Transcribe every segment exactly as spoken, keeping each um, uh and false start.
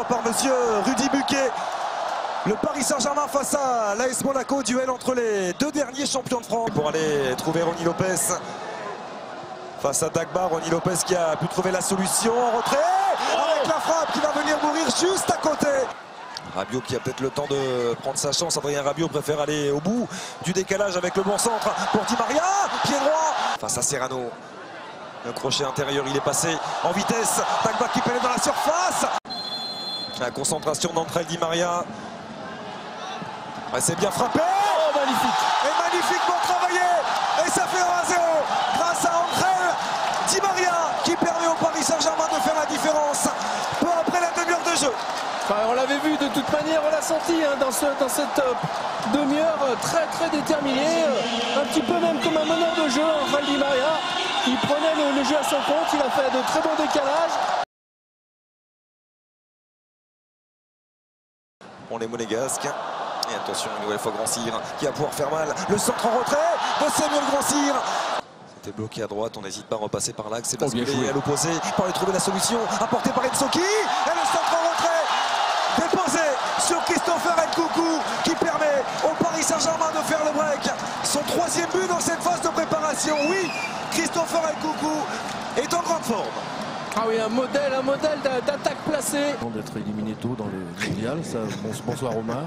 par monsieur Rudy Buquet. Le Paris Saint-Germain face à l'A S Monaco, duel entre les deux derniers champions de France. Pour aller trouver Ronny Lopez face à Dagba, Ronny Lopez qui a pu trouver la solution en retrait avec la frappe qui va venir mourir juste à côté. Rabiot qui a peut-être le temps de prendre sa chance. Adrien Rabiot préfère aller au bout du décalage avec le bon centre pour Di Maria. Pied droit face à Serrano. Le crochet intérieur, il est passé en vitesse. Dagba qui pénètre dans la surface. La concentration d'entre elles, Di Maria. Ouais, c'est bien frappé. Oh, magnifique. Et magnifiquement travaillé. Et ça fait un à zéro grâce à André Di Maria qui permet au Paris Saint-Germain de faire la différence peu après la demi-heure de jeu. Enfin, on l'avait vu de toute manière, on l'a senti hein, dans, ce, dans cette euh, demi-heure euh, très très déterminée, euh, un petit peu même comme un meneur de jeu, André Di Maria. Il prenait le, le jeu à son compte, il a fait de très bons décalages. On est monégasque. Et attention, une nouvelle fois Grand Cyr qui va pouvoir faire mal. Le centre en retrait de Samuel Grand Cyr. C'était bloqué à droite, on n'hésite pas à repasser par l'axe. C'est basculé à l'opposé pour aller trouver la solution. Apporté par Nsoki. Et le centre en retrait déposé sur Christopher Nkunku qui permet au Paris Saint-Germain de faire le break. Son troisième but dans cette phase de préparation. Oui, Christopher Nkunku est en grande forme. Ah oui, un modèle, un modèle d'attaque placée. D'être éliminé tôt dans le mondial, ça, bonsoir Omar.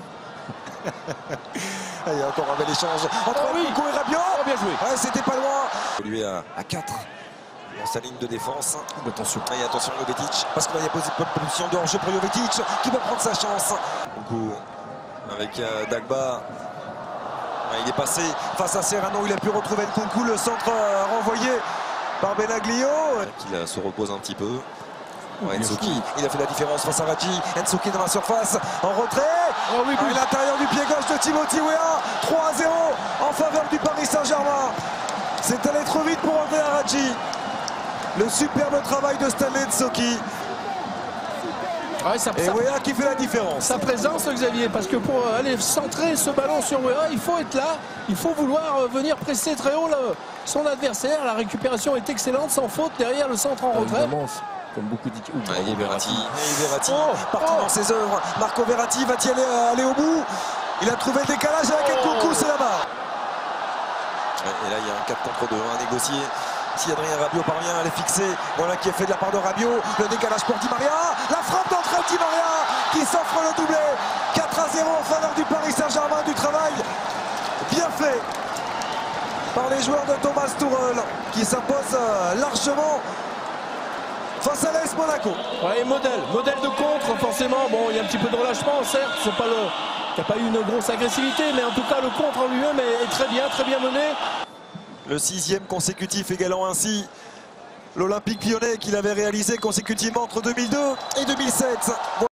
Il y a encore un bel échange entre oh oui. Nkunku et Rabiot. Oh, bien joué. Ouais, c'était pas loin. Lui à, à quatre dans sa ligne de défense. Attention. Et attention Jovetic, parce qu'il y a position de hors-jeu pour Jovetic qui va prendre sa chance. Nkunku avec euh, Dagba. Ouais, il est passé face à Serrano, il a pu retrouver Nkunku, le centre euh, renvoyé par Benaglio. Qui euh, se repose un petit peu. Ouais, Nsoki, il a fait la différence face à Raji. Nsoki dans la surface, en retrait. Oh oui, oui. À l'intérieur du pied gauche de Timothy Weah. trois à zéro en faveur du Paris Saint-Germain. C'est allé trop vite pour André Raji. Le superbe travail de Stanley Nsoki. Ouais, ça, Et ça, Weah qui fait la différence. sa présence, Xavier, parce que pour aller centrer ce ballon sur Weah, il faut être là, il faut vouloir venir presser très haut là, son adversaire. La récupération est excellente, sans faute derrière le centre en retrait. Comme beaucoup d'équipes. Et Verratti, et Verratti oh, partout oh. dans ses œuvres. Marco Verratti va-t-il aller, aller au bout? Il a trouvé le décalage avec Nkunku, c'est là-bas. Et là, il y a un quatre contre deux à négocier. Si Adrien Rabiot parvient à les fixer, voilà qui est fait de la part de Rabiot. Le décalage pour Di Maria. La frappe d'entrée de Di Maria qui s'offre le doublé. quatre à zéro en faveur du Paris Saint-Germain. Du travail bien fait par les joueurs de Thomas Tuchel qui s'imposent largement face à l'A S Monaco. Ouais, modèle, modèle de contre, forcément. Bon, il y a un petit peu de relâchement, certes. C'est pas le, il n'y a pas eu une grosse agressivité, mais en tout cas, le contre en lui-même est, est très bien, très bien mené. Le sixième consécutif égalant ainsi l'Olympique Lyonnais qu'il avait réalisé consécutivement entre deux mille deux et deux mille sept.